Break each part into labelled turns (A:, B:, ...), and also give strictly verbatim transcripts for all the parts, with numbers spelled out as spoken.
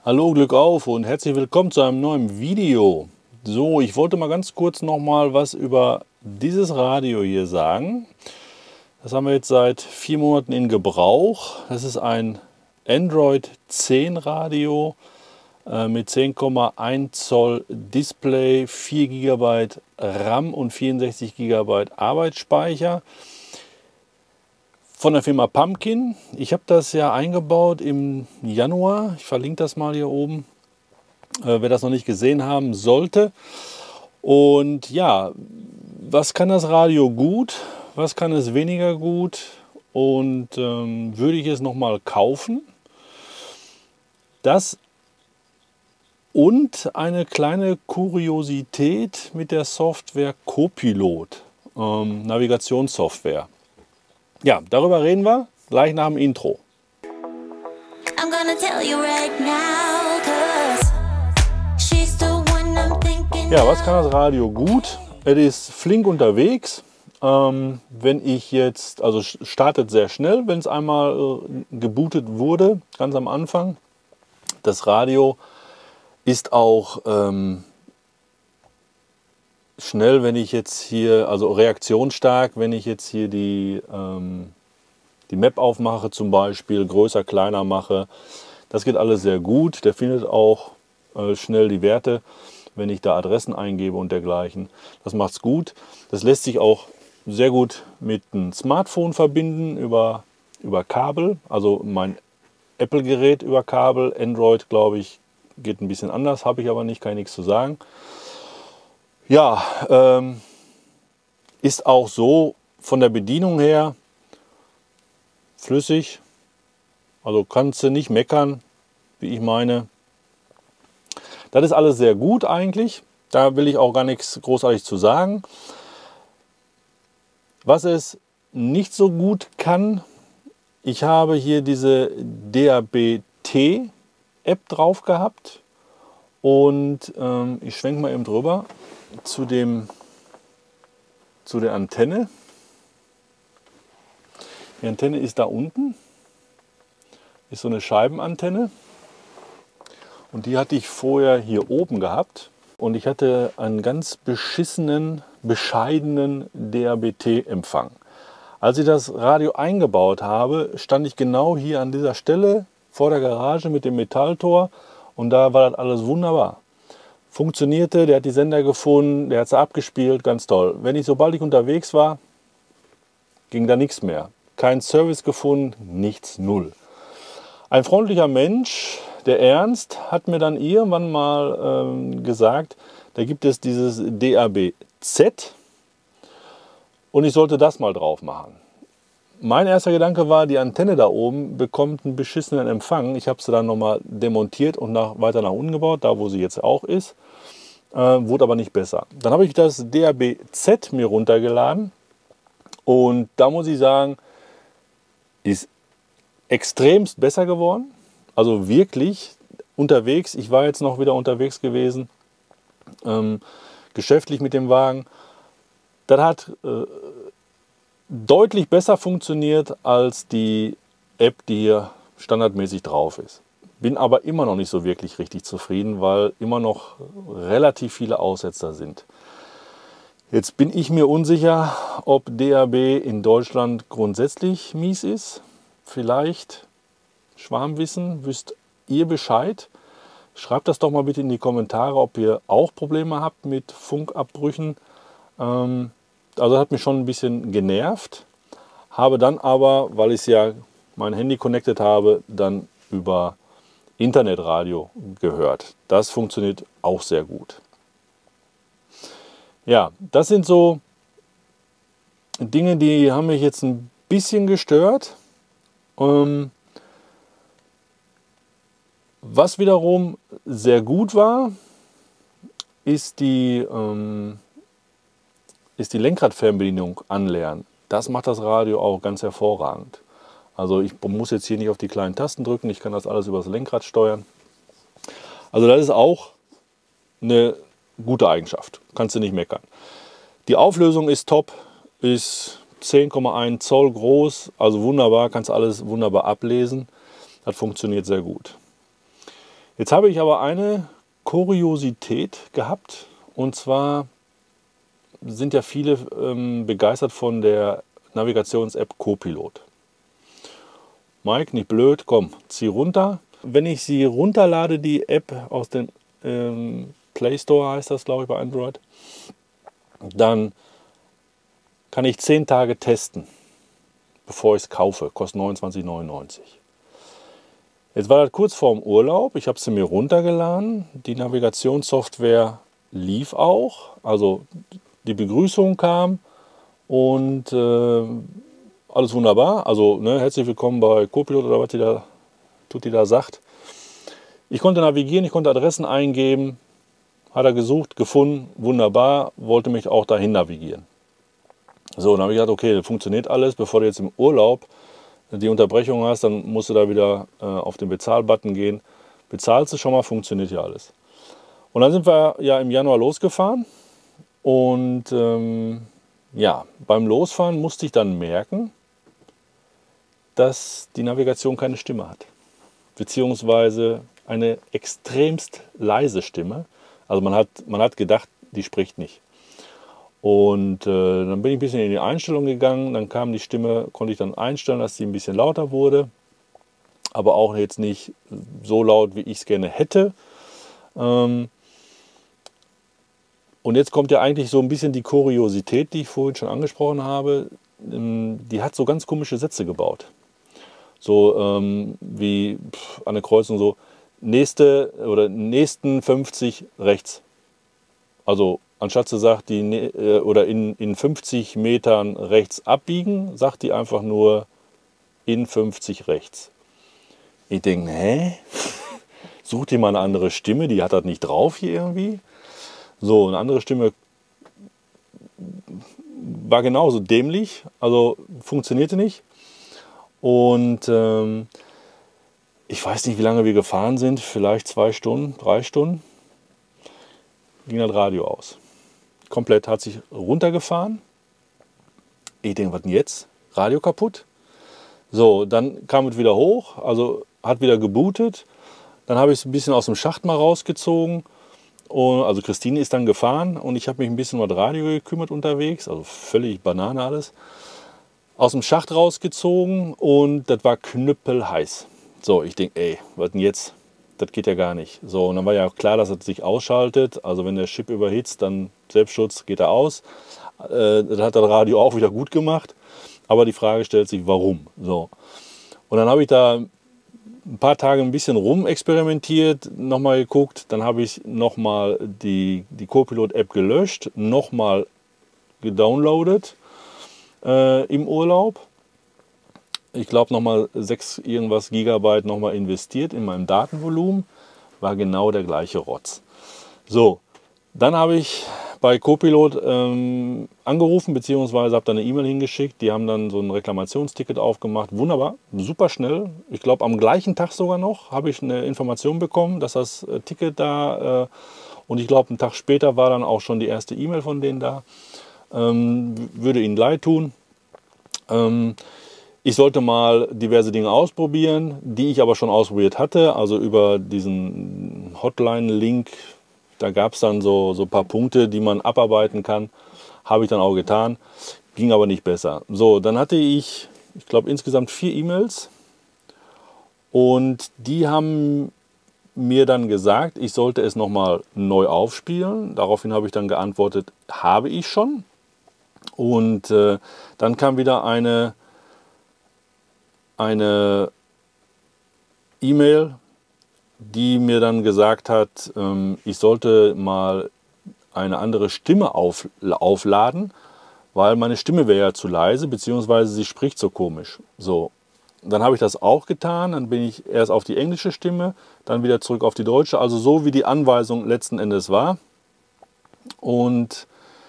A: Hallo, Glück auf und herzlich willkommen zu einem neuen Video. So, ich wollte mal ganz kurz noch mal was über dieses Radio hier sagen. Das haben wir jetzt seit vier Monaten in Gebrauch. Das ist ein Android zehn Radio äh, mit zehn Komma eins Zoll Display, vier Gigabyte RAM und vierundsechzig Gigabyte Arbeitsspeicher. Von der Firma Pumpkin. Ich habe das ja eingebaut im Januar. Ich verlinke das mal hier oben, äh, wer das noch nicht gesehen haben sollte. Und ja, was kann das Radio gut? Was kann es weniger gut? Und ähm, würde ich es nochmal kaufen? Das und eine kleine Kuriosität mit der Software Copilot, ähm, Navigationssoftware. Ja, darüber reden wir gleich nach dem Intro. I'm gonna tell you right now, 'cause she's the one I'm thinking. Ja, was kann das Radio gut? Es ist flink unterwegs. Ähm, wenn ich jetzt, also startet sehr schnell, wenn es einmal äh, gebootet wurde, ganz am Anfang. Das Radio ist auch ähm, schnell, wenn ich jetzt hier, also reaktionsstark, wenn ich jetzt hier die, ähm, die Map aufmache zum Beispiel, größer, kleiner mache. Das geht alles sehr gut. Der findet auch äh, schnell die Werte, wenn ich da Adressen eingebe und dergleichen. Das macht es gut. Das lässt sich auch sehr gut mit einem Smartphone verbinden über, über Kabel. Also mein Apple-Gerät über Kabel, Android, glaube ich, geht ein bisschen anders, habe ich aber nicht, kann ich nichts zu sagen. Ja, ähm, ist auch so von der Bedienung her flüssig. Also kannst du nicht meckern, wie ich meine. Das ist alles sehr gut eigentlich. Da will ich auch gar nichts großartig zu sagen. Was es nicht so gut kann, ich habe hier diese D A B T-App drauf gehabt. Und ähm, ich schwenke mal eben drüber zu, dem, zu der Antenne. Die Antenne ist da unten. Ist so eine Scheibenantenne. Und die hatte ich vorher hier oben gehabt. Und ich hatte einen ganz beschissenen, bescheidenen D A B T-Empfang. Als ich das Radio eingebaut habe, stand ich genau hier an dieser Stelle vor der Garage mit dem Metalltor. Und da war das alles wunderbar. Funktionierte, der hat die Sender gefunden, der hat sie abgespielt, ganz toll. Wenn ich, sobald ich unterwegs war, ging da nichts mehr. Kein Service gefunden, nichts, null. Ein freundlicher Mensch, der Ernst, hat mir dann irgendwann mal ähm, gesagt, da gibt es dieses D A B Z und ich sollte das mal drauf machen. Mein erster Gedanke war, die Antenne da oben bekommt einen beschissenen Empfang. Ich habe sie dann nochmal demontiert und nach, weiter nach unten gebaut, da wo sie jetzt auch ist. Äh, wurde aber nicht besser. Dann habe ich das D A B Z mir runtergeladen und da muss ich sagen, ist extremst besser geworden. Also wirklich unterwegs. Ich war jetzt noch wieder unterwegs gewesen, ähm, geschäftlich mit dem Wagen. Das hat äh, deutlich besser funktioniert als die App, die hier standardmäßig drauf ist. Bin aber immer noch nicht so wirklich richtig zufrieden, weil immer noch relativ viele Aussetzer sind. Jetzt bin ich mir unsicher, ob D A B in Deutschland grundsätzlich mies ist. Vielleicht Schwarmwissen, wisst ihr Bescheid. Schreibt das doch mal bitte in die Kommentare, ob ihr auch Probleme habt mit Funkabbrüchen. Ähm, Also das hat mich schon ein bisschen genervt, habe dann aber, weil ich ja mein Handy connected habe, dann über Internetradio gehört. Das funktioniert auch sehr gut. Ja, das sind so Dinge, die haben mich jetzt ein bisschen gestört. Ähm, was wiederum sehr gut war, ist die... Ähm, ist die Lenkradfernbedienung anlernen. Das macht das Radio auch ganz hervorragend. Also ich muss jetzt hier nicht auf die kleinen Tasten drücken, ich kann das alles über das Lenkrad steuern. Also das ist auch eine gute Eigenschaft, kannst du nicht meckern. Die Auflösung ist top, ist zehn Komma eins Zoll groß, also wunderbar, kannst alles wunderbar ablesen. Das funktioniert sehr gut. Jetzt habe ich aber eine Kuriosität gehabt, und zwar sind ja viele ähm, begeistert von der Navigations-App Copilot. Mike, nicht blöd, komm, zieh runter. Wenn ich sie runterlade, die App aus dem ähm, Play Store, heißt das, glaube ich, bei Android, dann kann ich zehn Tage testen, bevor ich es kaufe. Kostet neunundzwanzig neunundneunzig. Jetzt war das kurz vorm Urlaub. Ich habe sie mir runtergeladen. Die Navigationssoftware lief auch. Also die Begrüßung kam und äh, alles wunderbar. Also ne, herzlich willkommen bei Copilot oder was die da, tut die da sagt. Ich konnte navigieren, ich konnte Adressen eingeben. Hat er gesucht, gefunden, wunderbar. Wollte mich auch dahin navigieren. So, dann habe ich gedacht, okay, das funktioniert alles. Bevor du jetzt im Urlaub die Unterbrechung hast, dann musst du da wieder äh, auf den Bezahl-Button gehen. Bezahlst du schon mal, funktioniert ja alles. Und dann sind wir ja im Januar losgefahren. Und ähm, ja, beim Losfahren musste ich dann merken, dass die Navigation keine Stimme hat. Beziehungsweise eine extremst leise Stimme. Also man hat, man hat gedacht, die spricht nicht. Und äh, dann bin ich ein bisschen in die Einstellung gegangen, dann kam die Stimme, konnte ich dann einstellen, dass sie ein bisschen lauter wurde, aber auch jetzt nicht so laut, wie ich es gerne hätte. Ähm und jetzt kommt ja eigentlich so ein bisschen die Kuriosität, die ich vorhin schon angesprochen habe. Ähm, die hat so ganz komische Sätze gebaut. So ähm, wie pff, an der Kreuzung so, nächste oder nächsten fünfzig rechts. Also anstatt sie sagt, die, äh, oder in, in fünfzig Metern rechts abbiegen, sagt die einfach nur in fünfzig rechts. Ich denke, hä? Sucht ihr mal eine andere Stimme, die hat das nicht drauf hier irgendwie. So, eine andere Stimme war genauso dämlich, also funktionierte nicht. Und ähm, ich weiß nicht, wie lange wir gefahren sind, vielleicht zwei Stunden, drei Stunden, ging das Radio aus. Komplett, hat sich runtergefahren. Ich denke, was denn jetzt? Radio kaputt? So, dann kam es wieder hoch, also hat wieder gebootet. Dann habe ich es ein bisschen aus dem Schacht mal rausgezogen. Und, also Christine ist dann gefahren und ich habe mich ein bisschen um das Radio gekümmert unterwegs. Also völlig Banane alles. Aus dem Schacht rausgezogen und das war knüppelheiß. So, ich denke, ey, was denn jetzt? Das geht ja gar nicht. So, und dann war ja auch klar, dass es sich ausschaltet. Also wenn der Chip überhitzt, dann Selbstschutz geht er aus. Äh, das hat das Radio auch wieder gut gemacht. Aber die Frage stellt sich, warum? So. Und dann habe ich da ein paar Tage ein bisschen rumexperimentiert, nochmal geguckt. Dann habe ich nochmal die, die Copilot-App gelöscht, nochmal gedownloadet äh, im Urlaub. Ich glaube nochmal sechs irgendwas Gigabyte nochmal investiert in meinem Datenvolumen. War genau der gleiche Rotz. So, dann habe ich bei Copilot ähm, angerufen, beziehungsweise habe da eine E-Mail hingeschickt. Die haben dann so ein Reklamationsticket aufgemacht. Wunderbar, super schnell. Ich glaube, am gleichen Tag sogar noch habe ich eine Information bekommen, dass das äh, Ticket da, äh, und ich glaube, einen Tag später war dann auch schon die erste E-Mail von denen da. Ähm, würde ihnen leid tun. Ähm, Ich sollte mal diverse Dinge ausprobieren, die ich aber schon ausprobiert hatte. Also über diesen Hotline-Link, da gab es dann so, so ein paar Punkte, die man abarbeiten kann. Habe ich dann auch getan, ging aber nicht besser. So, dann hatte ich, ich glaube, insgesamt vier E-Mails. Und die haben mir dann gesagt, ich sollte es nochmal neu aufspielen. Daraufhin habe ich dann geantwortet, habe ich schon. Und äh, dann kam wieder eine... eine E-Mail, die mir dann gesagt hat, ähm, ich sollte mal eine andere Stimme auf, aufladen, weil meine Stimme wäre ja zu leise, beziehungsweise sie spricht so komisch. So, dann habe ich das auch getan, dann bin ich erst auf die englische Stimme, dann wieder zurück auf die deutsche, also so wie die Anweisung letzten Endes war. Und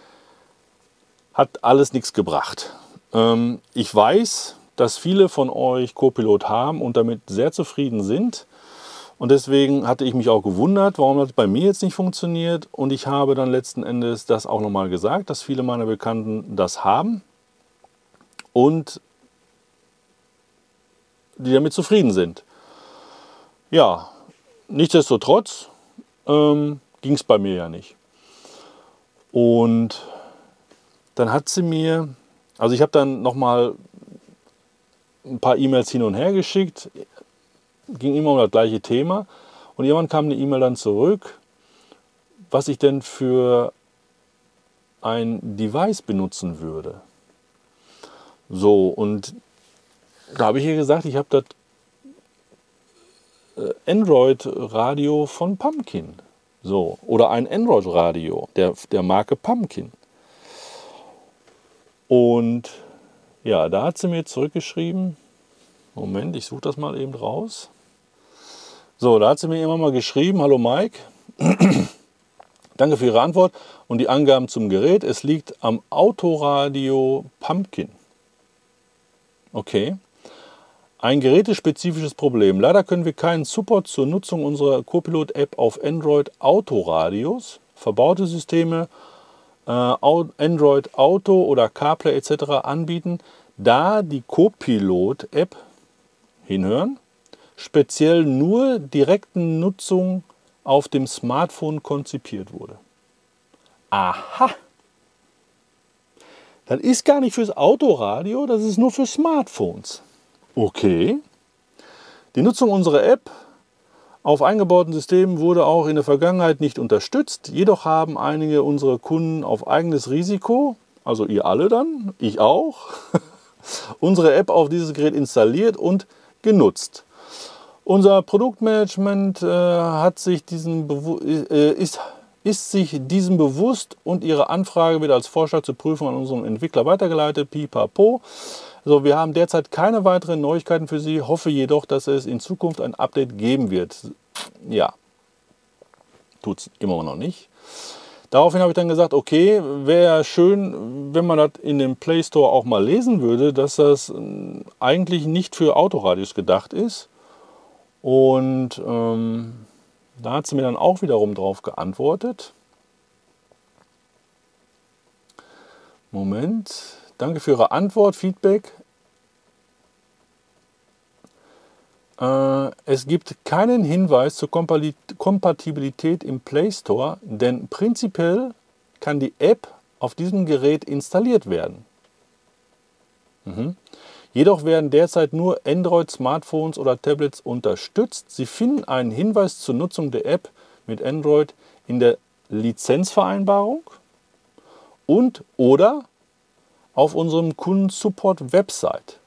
A: hat alles nichts gebracht. Ähm, ich weiß, dass viele von euch Copilot haben und damit sehr zufrieden sind. Und deswegen hatte ich mich auch gewundert, warum das bei mir jetzt nicht funktioniert. Und ich habe dann letzten Endes das auch nochmal gesagt, dass viele meiner Bekannten das haben und die damit zufrieden sind. Ja, nichtsdestotrotz ähm, ging es bei mir ja nicht. Und dann hat sie mir, also ich habe dann nochmal ein paar E-Mails hin und her geschickt, ging immer um das gleiche Thema. Und irgendwann kam eine E-Mail dann zurück, was ich denn für ein Device benutzen würde. So, und da habe ich ihr gesagt, ich habe das Android-Radio von Pumpkin. So, oder ein Android-Radio der, der Marke Pumpkin. Und ja, da hat sie mir zurückgeschrieben, Moment, ich suche das mal eben raus. So, da hat sie mir immer mal geschrieben, hallo Mike, danke für Ihre Antwort und die Angaben zum Gerät. Es liegt am Autoradio Pumpkin. Okay. Ein gerätespezifisches Problem. Leider können wir keinen Support zur Nutzung unserer Copilot-App auf Android Autoradios, verbaute Systeme, äh, Android Auto oder CarPlay et cetera anbieten, da die Copilot-App, hinhören, speziell nur direkten Nutzung auf dem Smartphone konzipiert wurde. Aha! Das ist gar nicht fürs Autoradio, das ist nur für Smartphones. Okay. Die Nutzung unserer App auf eingebauten Systemen wurde auch in der Vergangenheit nicht unterstützt. Jedoch haben einige unserer Kunden auf eigenes Risiko, also ihr alle dann, ich auch, unsere App auf dieses Gerät installiert und genutzt. Unser Produktmanagement äh, hat sich diesen äh, ist, ist sich diesem bewusst und ihre Anfrage wird als Vorschlag zur Prüfung an unseren Entwickler weitergeleitet. Pipapo. Also wir haben derzeit keine weiteren Neuigkeiten für Sie, hoffe jedoch, dass es in Zukunft ein Update geben wird. Ja, tut es immer noch nicht. Daraufhin habe ich dann gesagt, okay, wäre schön, wenn man das in dem Play Store auch mal lesen würde, dass das eigentlich nicht für Autoradios gedacht ist. Und ähm, da hat sie mir dann auch wiederum drauf geantwortet. Moment, danke für Ihre Antwort, Feedback. Äh, es gibt keinen Hinweis zur Kompatibilität im Play Store, denn prinzipiell kann die App auf diesem Gerät installiert werden. Mhm. Jedoch werden derzeit nur Android-Smartphones oder Tablets unterstützt. Sie finden einen Hinweis zur Nutzung der App mit Android in der Lizenzvereinbarung und oder auf unserem Kundensupport-Website.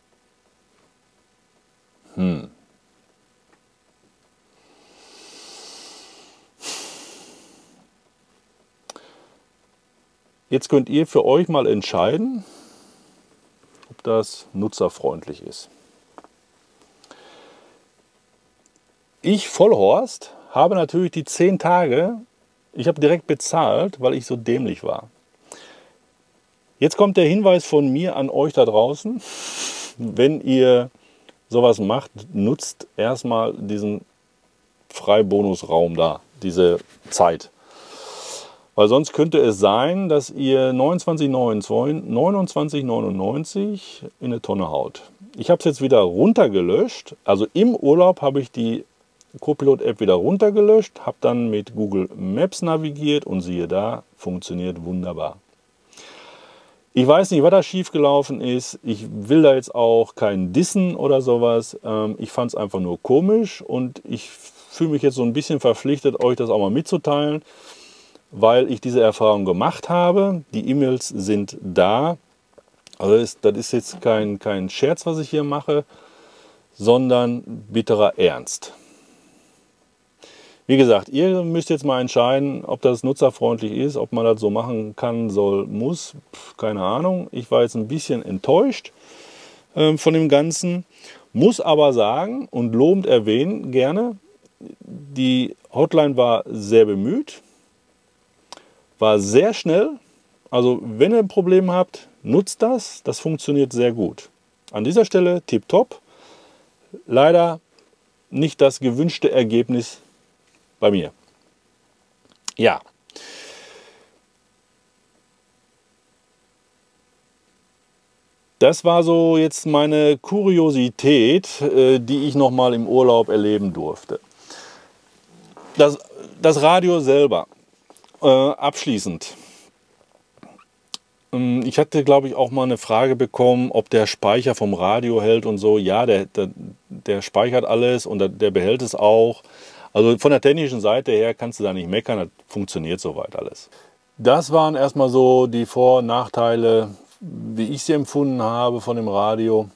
A: Hm. Jetzt könnt ihr für euch mal entscheiden, ob das nutzerfreundlich ist. Ich, Vollhorst, habe natürlich die zehn Tage, ich habe direkt bezahlt, weil ich so dämlich war. Jetzt kommt der Hinweis von mir an euch da draußen, wenn ihr sowas macht, nutzt erstmal diesen Freibonusraum da, diese Zeit. Weil sonst könnte es sein, dass ihr neunundzwanzig neunundneunzig in eine Tonne haut. Ich habe es jetzt wieder runtergelöscht. Also im Urlaub habe ich die Copilot-App wieder runtergelöscht, habe dann mit Google Maps navigiert und siehe da, funktioniert wunderbar. Ich weiß nicht, was da schiefgelaufen ist. Ich will da jetzt auch kein Dissen oder sowas. Ich fand es einfach nur komisch und ich fühle mich jetzt so ein bisschen verpflichtet, euch das auch mal mitzuteilen, weil ich diese Erfahrung gemacht habe. Die E-Mails sind da. Also das, das ist jetzt kein, kein Scherz, was ich hier mache, sondern bitterer Ernst. Wie gesagt, ihr müsst jetzt mal entscheiden, ob das nutzerfreundlich ist, ob man das so machen kann, soll, muss. Pff, keine Ahnung. Ich war jetzt ein bisschen enttäuscht äh, von dem Ganzen. Muss aber sagen und lobend erwähnen gerne, die Hotline war sehr bemüht, war sehr schnell. Also wenn ihr ein Problem habt, nutzt das. Das funktioniert sehr gut. An dieser Stelle tipptopp. Leider nicht das gewünschte Ergebnis bei mir. Ja. Das war so jetzt meine Kuriosität, die ich noch mal im Urlaub erleben durfte. das, das Radio selber, äh, abschließend. Ich hatte, glaube ich, auch mal eine Frage bekommen, ob der Speicher vom Radio hält und so. Ja, der, der, der speichert alles und der, der behält es auch. Also von der technischen Seite her kannst du da nicht meckern, das funktioniert soweit alles. Das waren erstmal so die Vor- und Nachteile, wie ich sie empfunden habe von dem Radio.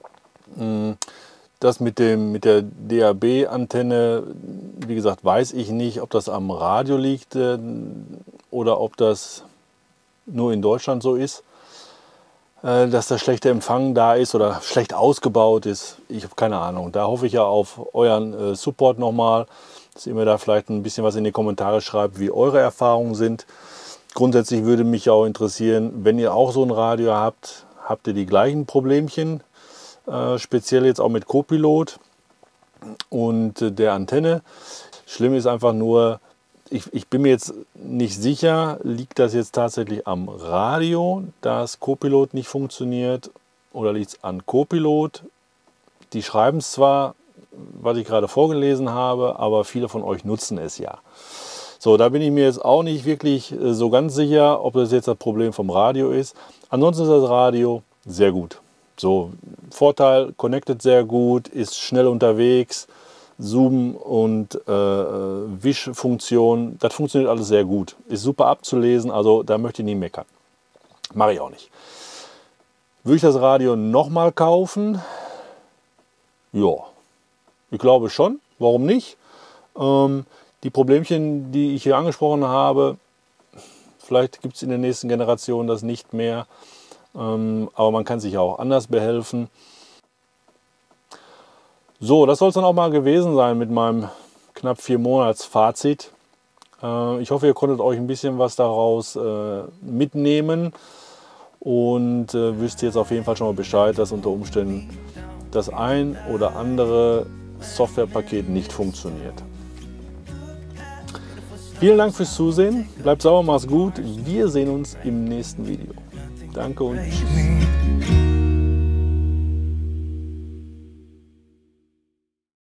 A: Das mit, dem, mit der D A B-Antenne, wie gesagt, weiß ich nicht, ob das am Radio liegt äh, oder ob das nur in Deutschland so ist, äh, dass der schlechte Empfang da ist oder schlecht ausgebaut ist. Ich habe keine Ahnung. Da hoffe ich ja auf euren äh, Support nochmal, dass ihr mir da vielleicht ein bisschen was in die Kommentare schreibt, wie eure Erfahrungen sind. Grundsätzlich würde mich auch interessieren, wenn ihr auch so ein Radio habt, habt ihr die gleichen Problemchen, äh, speziell jetzt auch mit Co-Pilot und äh, der Antenne. Schlimm ist einfach nur, Ich, ich bin mir jetzt nicht sicher, liegt das jetzt tatsächlich am Radio, dass Co-Pilot nicht funktioniert, oder liegt es an Co-Pilot? Die schreiben es zwar, was ich gerade vorgelesen habe, aber viele von euch nutzen es ja. So, da bin ich mir jetzt auch nicht wirklich so ganz sicher, ob das jetzt das Problem vom Radio ist. Ansonsten ist das Radio sehr gut. So, Vorteil, connected sehr gut, ist schnell unterwegs. Zoom und äh, Wischfunktion, das funktioniert alles sehr gut. Ist super abzulesen, also da möchte ich nie meckern. Mache ich auch nicht. Würde ich das Radio nochmal kaufen? Ja, ich glaube schon. Warum nicht? Ähm, die Problemchen, die ich hier angesprochen habe, vielleicht gibt es in der nächsten Generation das nicht mehr. Ähm, aber man kann sich auch anders behelfen. So, das soll es dann auch mal gewesen sein mit meinem knapp vier Monats Fazit. Äh, ich hoffe, ihr konntet euch ein bisschen was daraus äh, mitnehmen und äh, wisst jetzt auf jeden Fall schon mal Bescheid, dass unter Umständen das ein oder andere Softwarepaket nicht funktioniert. Vielen Dank fürs Zusehen. Bleibt sauber, macht's gut. Wir sehen uns im nächsten Video. Danke und tschüss.